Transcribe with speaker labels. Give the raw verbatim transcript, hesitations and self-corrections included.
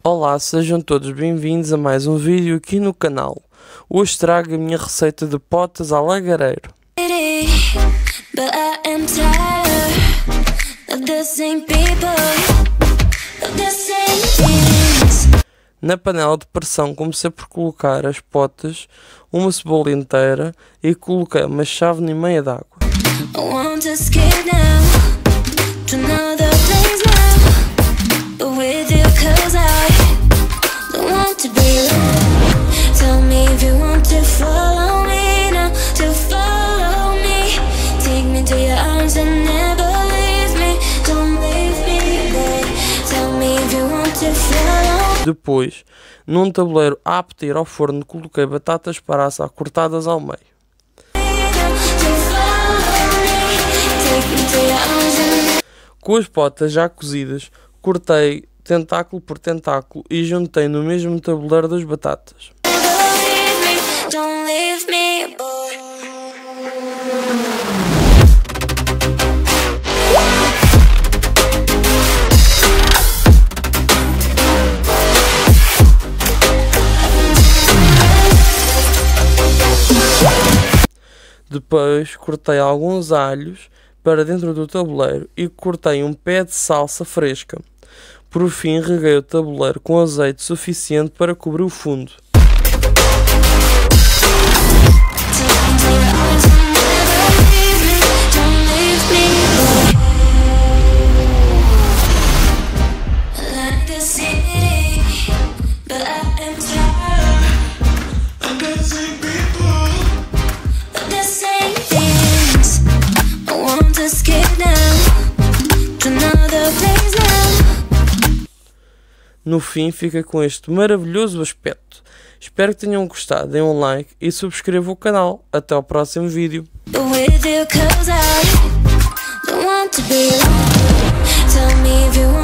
Speaker 1: Olá, sejam todos bem-vindos a mais um vídeo aqui no canal. Hoje trago a minha receita de potas à lagareiro. Na panela de pressão comecei por colocar as potas, uma cebola inteira e coloquei uma chávena e meia de água. Depois, num tabuleiro apto a ir ao forno, coloquei batatas para assar cortadas ao meio. Com as potas já cozidas, cortei tentáculo por tentáculo e juntei no mesmo tabuleiro das batatas. Depois cortei alguns alhos para dentro do tabuleiro e cortei um pé de salsa fresca. Por fim, reguei o tabuleiro com azeite suficiente para cobrir o fundo. No fim fica com este maravilhoso aspecto. Espero que tenham gostado, deem um like e subscrevam o canal. Até ao próximo vídeo. Tell me if you